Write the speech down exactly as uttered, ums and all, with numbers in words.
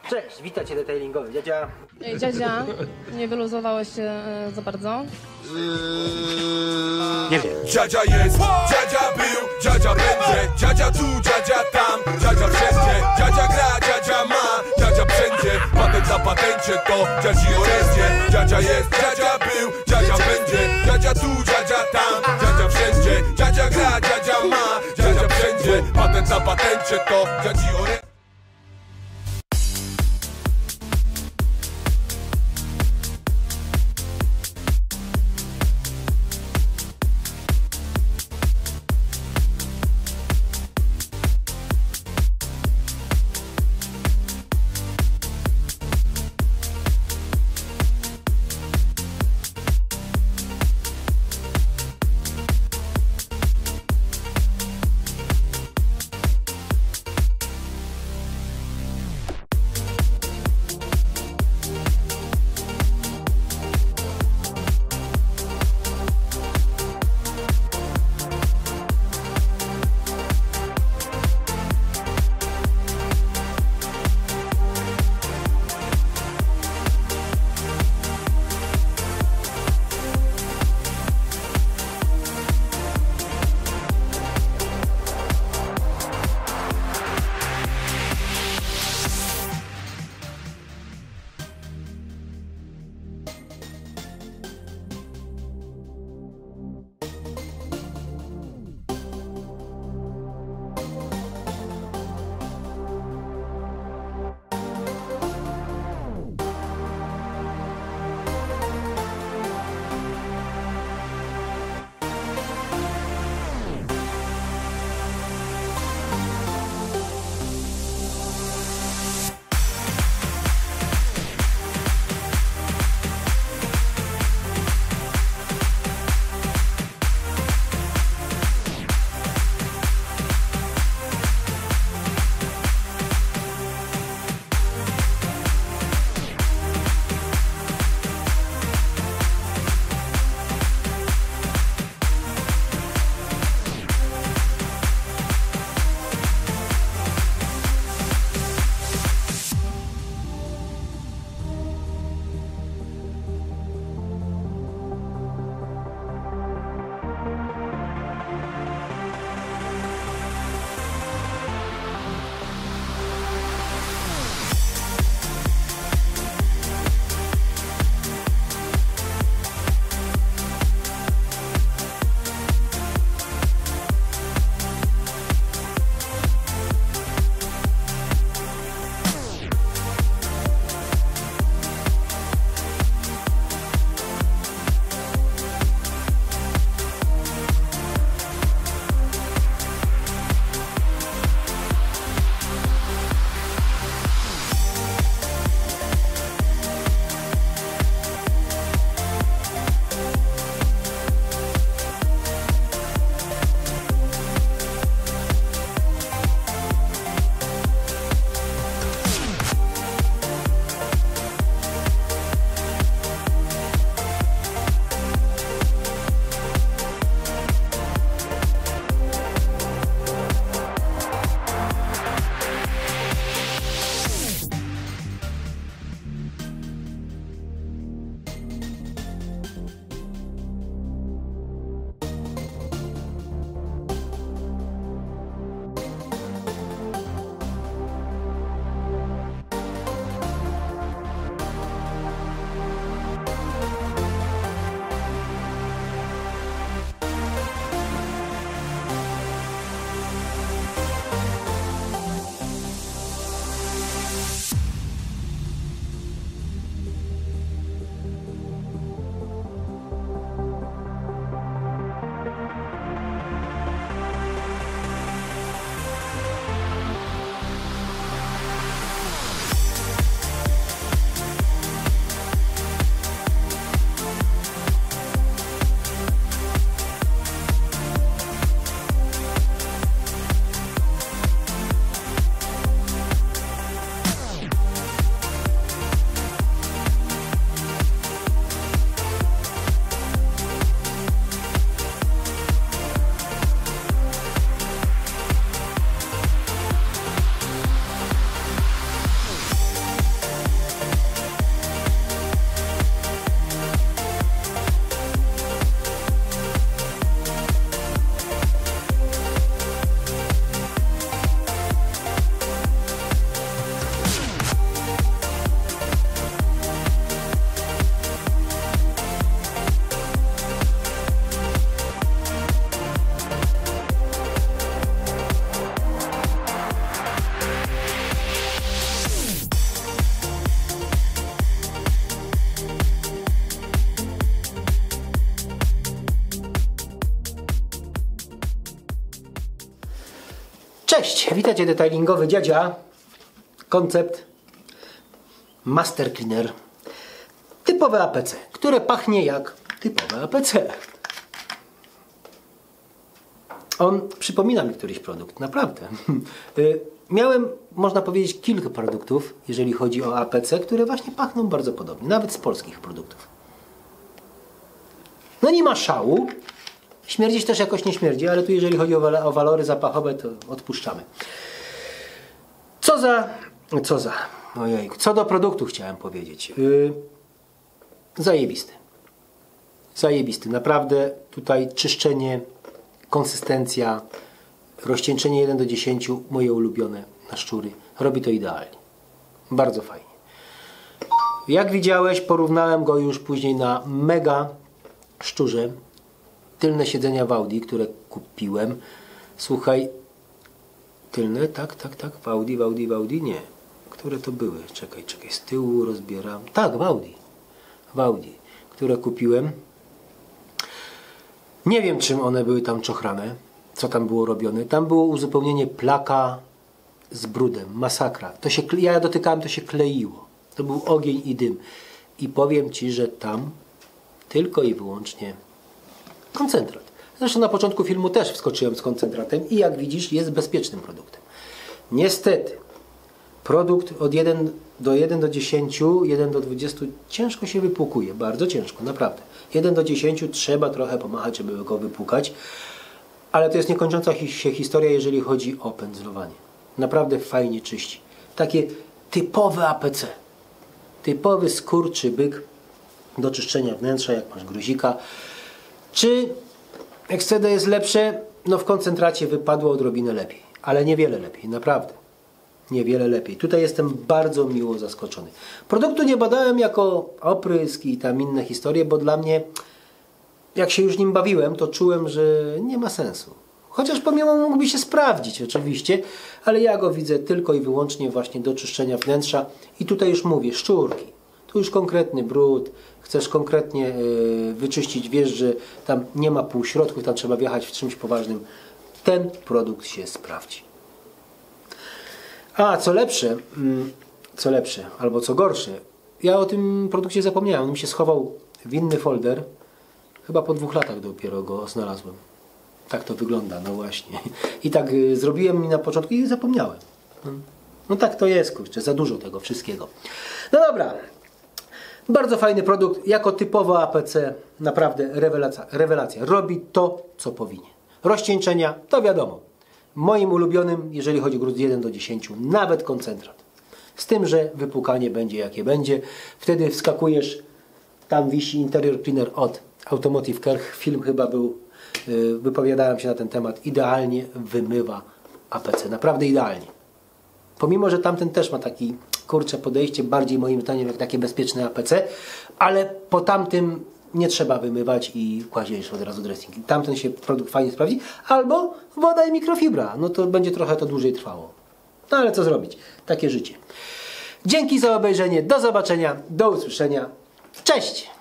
Cześć, witam cię detailingowy, dziadzia. Ej, dziadzia, nie wyluzowałeś się e, za bardzo? Nie wiem. Dziadzia jest, dziadzia był, dziadzia będzie, dziadzia tu, dziadzia tam, dziadzia wszędzie, dziadzia gra, dziadzia ma, dziadzia wszędzie, patent na patencie to dziadzi orędzie. Dziadzia jest, dziadzia był, dziadzia będzie, dziadzia tu, dziadzia tam, dziadzia wszędzie, dziadzia gra, dziadzia ma, dziadzia wszędzie, patent na patencie to dziadzi orędzie. Cześć, witajcie, detailingowy dziadzia. Koncept Master Cleaner. Typowe A P C, które pachnie jak typowe A P C. On przypomina mi któryś produkt, naprawdę. Miałem, można powiedzieć, kilka produktów, jeżeli chodzi o A P C, które właśnie pachną bardzo podobnie, nawet z polskich produktów. No nie ma szału. Śmierdzić też jakoś nie śmierdzi, ale tu jeżeli chodzi o, wal o walory zapachowe, to odpuszczamy. Co za... Co za... Ojej, co do produktu chciałem powiedzieć. Yy, zajebisty. Zajebisty. Naprawdę tutaj czyszczenie, konsystencja, rozcieńczenie jeden do dziesięciu, moje ulubione na szczury. Robi to idealnie. Bardzo fajnie. Jak widziałeś, porównałem go już później na mega szczurze. Tylne siedzenia w Audi, które kupiłem. Słuchaj, tylne, tak, tak, tak, w Audi, w Audi, w Audi, nie. Które to były? Czekaj, czekaj, z tyłu rozbieram. Tak, w Audi. W Audi, które kupiłem. Nie wiem, czym one były tam czochrane, co tam było robione. Tam było uzupełnienie plaka z brudem, masakra. To się, ja dotykałem, to się kleiło. To był ogień i dym. I powiem Ci, że tam tylko i wyłącznie koncentrat. Zresztą na początku filmu też wskoczyłem z koncentratem i jak widzisz, jest bezpiecznym produktem. Niestety, produkt od jeden do jeden do dziesięciu, jeden do dwudziestu ciężko się wypłukuje. Bardzo ciężko, naprawdę. jeden do dziesięciu trzeba trochę pomachać, żeby go wypłukać. Ale to jest niekończąca się historia, jeżeli chodzi o pędzlowanie. Naprawdę fajnie czyści. Takie typowe A P C. Typowy skurczy byk do czyszczenia wnętrza, jak masz gruzika. Czy X C D jest lepsze? No w koncentracie wypadło odrobinę lepiej. Ale niewiele lepiej, naprawdę. Niewiele lepiej. Tutaj jestem bardzo miło zaskoczony. Produktu nie badałem jako oprysk i tam inne historie, bo dla mnie, jak się już nim bawiłem, to czułem, że nie ma sensu. Chociaż pomimo mógłby się sprawdzić oczywiście, ale ja go widzę tylko i wyłącznie właśnie do czyszczenia wnętrza. I tutaj już mówię, szczurki. Tu już konkretny brud, chcesz konkretnie yy, wyczyścić, wiesz, że tam nie ma półśrodków, tam trzeba wjechać w czymś poważnym. Ten produkt się sprawdzi. A, co lepsze, mm, co lepsze, albo co gorsze, ja o tym produkcie zapomniałem. On mi się schował w inny folder. Chyba po dwóch latach dopiero go znalazłem. Tak to wygląda, no właśnie. I tak y, zrobiłem mi na początku i zapomniałem. No, no tak to jest, kurczę, za dużo tego wszystkiego. No dobra. Bardzo fajny produkt, jako typowo A P C, naprawdę rewelacja, rewelacja. Robi to, co powinien. Rozcieńczenia, to wiadomo. Moim ulubionym, jeżeli chodzi o gruz jeden do dziesięciu, nawet koncentrat. Z tym, że wypłukanie będzie jakie będzie. Wtedy wskakujesz, tam wisi interior cleaner od Automotive Care. Film chyba był, yy, wypowiadałem się na ten temat. Idealnie wymywa A P C, naprawdę idealnie. Pomimo, że tamten też ma taki, kurcze, podejście, bardziej moim zdaniem jak takie bezpieczne A P C, ale po tamtym nie trzeba wymywać i kładziesz od razu dressing. Tamten się produkt fajnie sprawdzi, albo woda i mikrofibra, no to będzie trochę to dłużej trwało. No ale co zrobić? Takie życie. Dzięki za obejrzenie, do zobaczenia, do usłyszenia. Cześć!